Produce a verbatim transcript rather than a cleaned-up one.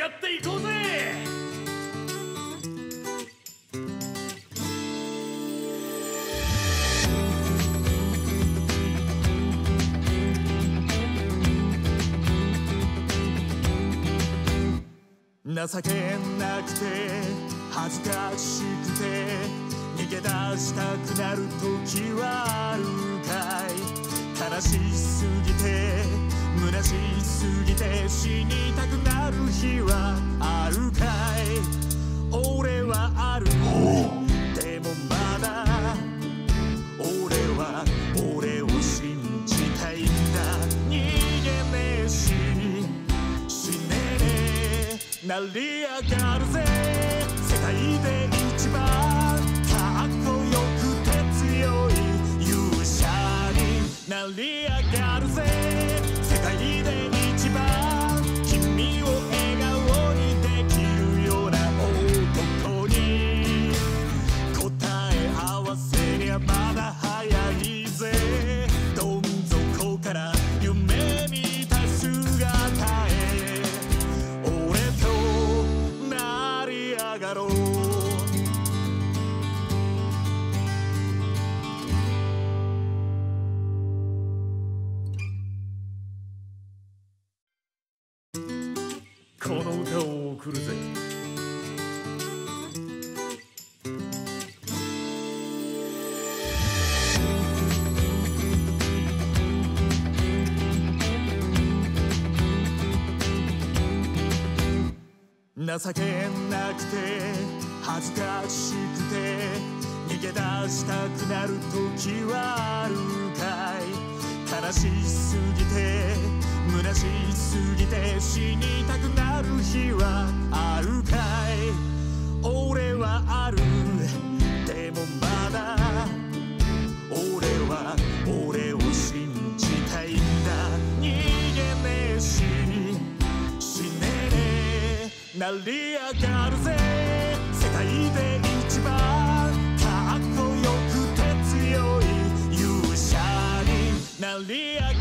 やっていこうぜ。 情けなくて恥ずかしくて逃げ出したくなる時はあるかい。悲しすぎて虚しすぎて死にたくなる日はあるかい。俺はあるでもまだ俺は俺を信じたいんだ。逃げねえし死ねねえ成り上がるぜ。世界で一番かっこよくて強い勇者になり上がるぜ。世界で一番君を笑顔にできるような男に答え合わせりゃまだ早いぜ。どん底から夢見た姿へ俺となり上がろう。 この歌を送るぜ。 情けなくて恥ずかしくて逃げ出したくなる時はあるかい。悲しすぎて虚しすぎて死にたくなる日はあるかい。俺はあるでもまだ俺は俺を信じたいんだ。逃げねえし死ねねえ成り上がるぜ。世界で一番かっこよくて強い勇者になり上がる。